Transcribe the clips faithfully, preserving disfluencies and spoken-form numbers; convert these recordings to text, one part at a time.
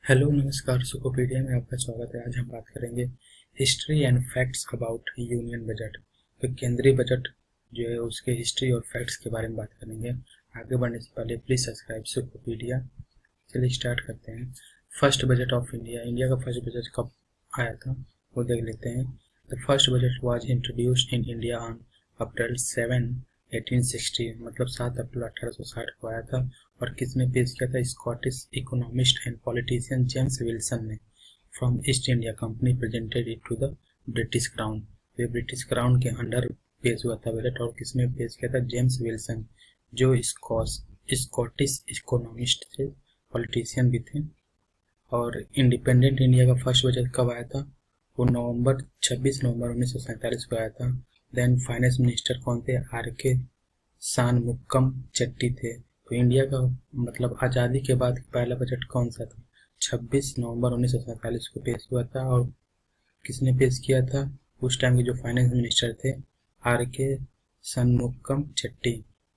Hello नमस्कार, सुकोपीडिया में आपका स्वागत है। आज हम बात करेंगे history and facts about union budget. तो केंद्रीय बजट जो है उसके हिस्ट्री और फैक्ट्स के बारे में बात करेंगे। आगे बढ़ने से पहले प्लीज सब्सक्राइब सुकोपीडिया। चलिए स्टार्ट करते हैं। First budget of India. India का फर्स्ट बजट कब आया था वो देख लेते हैं। The first budget was introduced in India on April seven eighteen sixty, मतलब सात अप्रैल अठारह सौ साठ को आया था। और किसने पेश किया था? Scottish economist and politician James Wilson ने from East India Company presented it to the British Crown. ये ब्रिटिश क्राउन के अंडर पेश हुआ था बजट। और किसने पेश किया था? जेम्स विल्सन, जो स्कॉटिश इकोनॉमिस्ट थे, पॉलिटिशियन भी थे। और इंडिपेंडेंट इंडिया का फर्स्ट बजट कब आया था? वो नवंबर छब्बीस नवंबर उन्नीस सौ सैंतालीस को आया था। देन फाइनेंस मिनिस्टर कौन थे? आर के शानमुगम चेट्टी थे। तो इंडिया का मतलब आज़ादी के बाद पहला बजट कौन सा था? छब्बीस नवंबर उन्नीस सौ सैंतालीस को पेश हुआ था। और किसने पेश किया था? उस टाइम के जो फाइनेंस मिनिस्टर थे, आर के शानमुगम चेट्टी।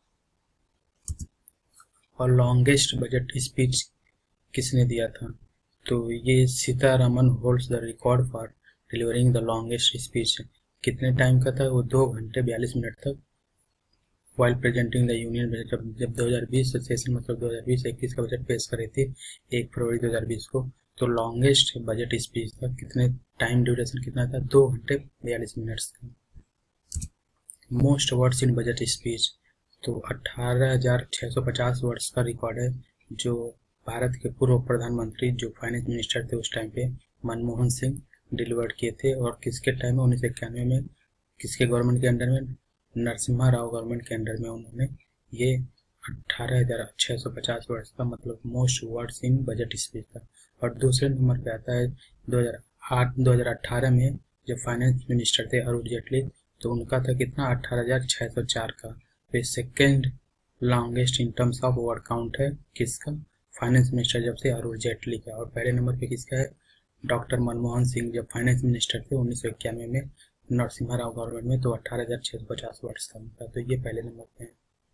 और लॉन्गेस्ट बजट स्पीच किसने दिया था? तो ये Sitharaman holds the record for delivering the longest speech. कितने टाइम का था वो? दो घंटे बयालीस मिनट तक। While presenting the union budget, जब जब दो हज़ार बीस सेशन मतलब दो हज़ार बीस इक्कीस का बजट पेश करे थे एक फरवरी दो हज़ार बीस को, तो लॉन्गेस्ट बजट स्पीच था। कितने टाइम ड्यूरेशन कितना था? दो घंटे बयालीस मिनट का। Most words in budget speech, तो अठारह हजार छः सौ पचास वर्ड्स का रिकॉर्ड है, जो भारत के पूर्व प्रधानमंत्री जो फाइनेंस मिनिस्टर थे उस टाइम पे मनमोहन सिंह डिलीवर किए थे। और किसके टाइम में? उन्नीस सौ इक्यानवे में। किसके गवर्नमेंट के अंडर में? नरसिम्हा राव गवर्नमेंट के अंडर में उन्होंने ये अठारह हजार छः सौ पचास वर्ड्स का मतलब most words in budget speech था। और दूसरे नंबर पे आता है दो हज़ार आठ दो हज़ार अठारह में जब फाइनेंस मिनिस्टर थे अरुण जेटली, तो उनका था कितना? अठारह हजार छः सौ चार का। तो second longest in terms of word count है किसका? फाइनेंस मिनिस्टर जब से अरुण जेटली का। और पहले नंबर पे किसका है? डॉक्टर मनमोहन सिंह जब फाइनेंस मिनिस्टर थे उन्नीस सौ इक्यानवे में नरसिम्हा राव गवर्नमेंट में, तो अठारह हजार छः सौ पचास वर्ड्स था उनका। तो ये पहले नंबर पे है।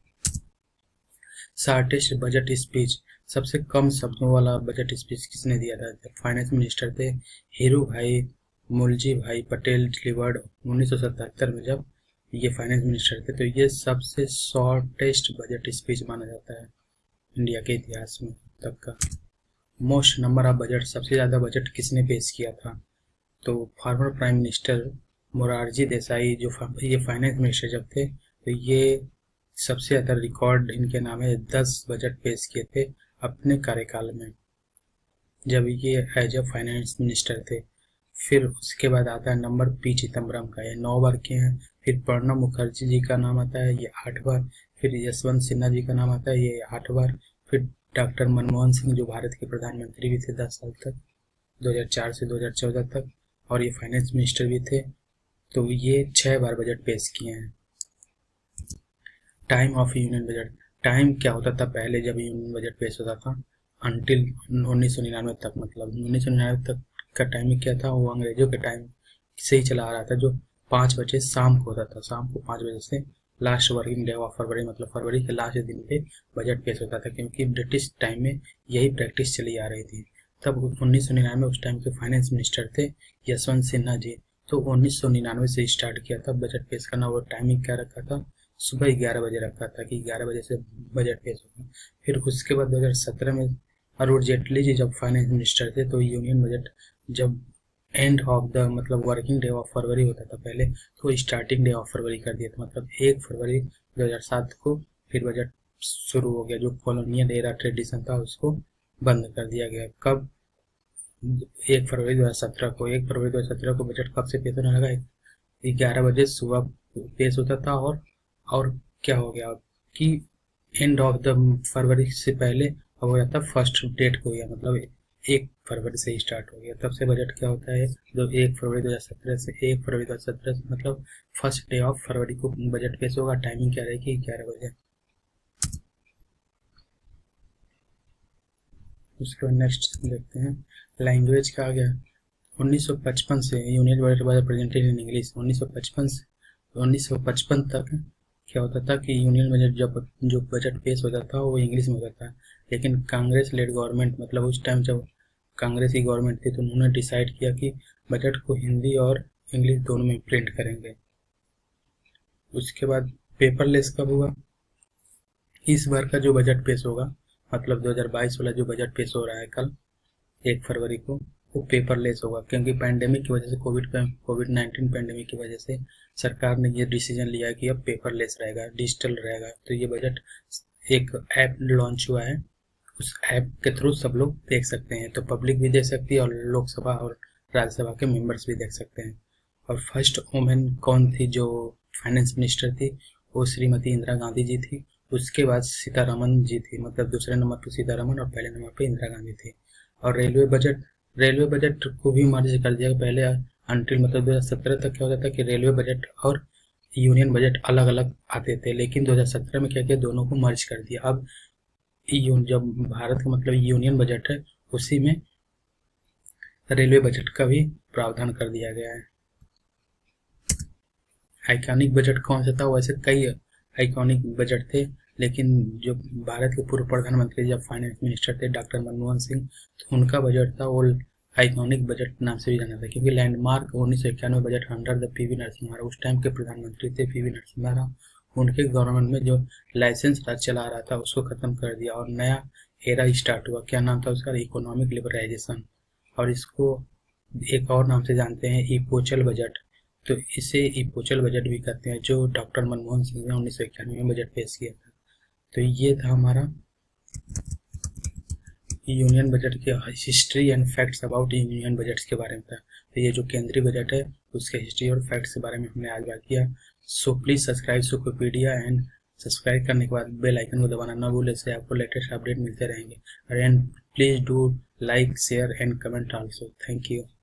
शार्टेस्ट बजट स्पीच, सबसे कम शब्दों वाला बजट स्पीच किसने दिया था? फाइनेंस मिनिस्टर थे हीरू भाई मुलजी भाई पटेल डिलीवर्ड उन्नीस सौ सतहत्तर में जब ये फाइनेंस मिनिस्टर थे। तो ये सबसे शॉर्टेस्ट बजट स्पीच माना जाता है इंडिया के इतिहास में तक का। मोस्ट नंबर ऑफ बजट, सबसे ज़्यादा बजट किसने पेश किया था? तो former prime minister Morarji Desai, जो ये फाइनेंस मिनिस्टर जब थे, तो ये सबसे ज़्यादा रिकॉर्ड इनके नाम है, दस बजट पेश किए थे अपने कार्यकाल में जब ये एज ए फाइनेंस मिनिस्टर थे। फिर उसके बाद आता है नंबर पी चिदम्बरम का, ये नौ बार किए हैं। फिर प्रणब मुखर्जी जी का नाम आता है, ये आठ बार। फिर यशवंत सिन्हा जी का नाम आता है, ये आठ बार। फिर डॉक्टर मनमोहन सिंह जो भारत के प्रधानमंत्री भी थे दस साल तक, दो हज़ार चार से दो हज़ार चौदह तक, और ये फाइनेंस मिनिस्टर भी थे। तो ये छह बार बजट पेश किए हैं। Time of union budget, time क्या होता था पहले जब यूनियन बजट पेश होता था? अंटिल उन्नीस सौ निन्यानवे तक, मतलब उन्नीस सौ निन्यानवे तक का टाइमिंग क्या था? वो अंग्रेजों के टाइम से ही चला आ रहा था, जो पाँच बजे शाम को होता था। शाम को पाँच बजे से last working day of February, मतलब फरवरी के लास्ट दिन पे बजट पेश होता था, क्योंकि ब्रिटिश टाइम में यही प्रैक्टिस चली आ रही थी। तब उन्नीस सौ निन्यानवे उस टाइम के फाइनेंस मिनिस्टर थे यशवंत सिन्हा जी, तो उन्नीस सौ निन्यानवे से स्टार्ट किया था बजट पेश करना। वो टाइमिंग क्या रखा था? सुबह ग्यारह बजे रखा था कि ग्यारह बजे से बजट पेश होगा। फिर उसके बाद दो हज़ार सत्रह में अरुण जेटली जी जब फाइनेंस मिनिस्टर थे, तो यूनियन बजट जब एंड ऑफ द मतलब वर्किंग डे ऑफ फरवरी होता था पहले, तो स्टार्टिंग डे ऑफ फरवरी कर दिया था, मतलब एक फरवरी दो हज़ार सात को फिर बजट शुरू हो गया। जो कॉलोनियल एरा ट्रेडिशन था उसको बंद कर दिया गया। कब? एक फरवरी दो हज़ार सत्रह को। एक फरवरी दो हज़ार सत्रह को बजट कब से पेश होने लगा? ग्यारह बजे सुबह पेश होता था। और और क्या हो गया कि एंड ऑफ द फरवरी से पहले अब हो जाता फर्स्ट डेट को गया, मतलब एक फरवरी से ही स्टार्ट हो गया। तब से बजट क्या होता है? जो एक फरवरी दो हज़ार सत्रह से एक फरवरी दो हज़ार सत्रह से मतलब फर्स्ट डे ऑफ फरवरी को बजट पेश होगा। टाइमिंग क्या रहेगी? ग्यारह बजे। उसके बाद नेक्स्ट देखते हैं लैंग्वेज का आ गया। उन्नीस सौ पचपन से union budget was presented in English. उन्नीस सौ पचपन से उन्नीस सौ पचपन तक क्या होता था कि यूनियन बजट जब जो बजट पेश होता था वो इंग्लिश में होता था। लेकिन कांग्रेस लेड गवर्नमेंट, मतलब उस टाइम जब कांग्रेस की गवर्नमेंट थी, तो उन्होंने डिसाइड किया कि बजट को हिंदी और इंग्लिश दोनों में प्रिंट करेंगे। उसके बाद पेपरलेस कब हुआ? इस बार का जो बजट पेश होगा, मतलब दो हज़ार बाईस वाला जो बजट पेश हो रहा है कल एक फरवरी को, वो पेपरलेस होगा, क्योंकि पैंडेमिक की वजह से, कोविड कोविड नाइन्टीन पैंडेमिक की वजह से सरकार ने ये डिसीजन लिया है कि अब पेपरलेस रहेगा, डिजिटल रहेगा। तो ये बजट एक ऐप लॉन्च हुआ है, उस ऐप के थ्रू सब लोग देख सकते हैं, तो पब्लिक भी देख सकती है और लोकसभा और राज्यसभा के मेंबर्स भी देख सकते हैं। और फर्स्ट वुमेन कौन थी जो फाइनेंस मिनिस्टर थी? वो श्रीमती इंदिरा गांधी जी थी। उसके बाद सीतारमन जी थी, मतलब दूसरे नंबर पर सीतारमन और पहले नंबर पर इंदिरा गांधी थी। और रेलवे बजट रेलवे बजट को भी मर्ज कर दिया। पहले अंटिल मतलब दो हज़ार सत्रह तक क्या होता था कि रेलवे बजट और यूनियन बजट अलग अलग आते थे, लेकिन दो हज़ार सत्रह में क्या किया, दोनों को मर्ज कर दिया। अब जब भारत का मतलब यूनियन बजट है, उसी में रेलवे बजट का भी प्रावधान कर दिया गया है। आइकॉनिक बजट कौन सा था? वैसे कई आइकॉनिक बजट थे, लेकिन जो भारत के पूर्व प्रधानमंत्री जब फाइनेंस मिनिस्टर थे डॉक्टर मनमोहन सिंह, तो उनका बजट था वो आइकॉनिक बजट नाम से भी जाना था, क्योंकि लैंडमार्क उन्नीस सौ इक्यानवे budget under the PV Narasimha Rao, उस टाइम के प्रधानमंत्री थे पीवी नरसिम्हा राव। उनके गवर्नमेंट में जो लाइसेंस राज चला रहा था उसको खत्म कर दिया और नया एरा स्टार्ट हुआ। क्या नाम था उसका? Economic liberalisation. और इसको एक और नाम से जानते हैं, इपोचल बजट। तो इसे इपोचल बजट भी कहते हैं, जो डॉक्टर मनमोहन सिंह ने उन्नीस सौ इक्यानवे में बजट पेश किया था। तो ये था हमारा यूनियन बजट के history and facts about union budgets के बारे में था। तो ये जो केंद्रीय बजट है उसके हिस्ट्री और फैक्ट्स के बारे में हमने आज बात किया। So please subscribe Sukopedia and subscribe करने के बाद बेल आइकन को दबाना ना भूलें, इससे आपको लेटेस्ट अपडेट मिलते रहेंगे। And please do like share and comment also. Thank you.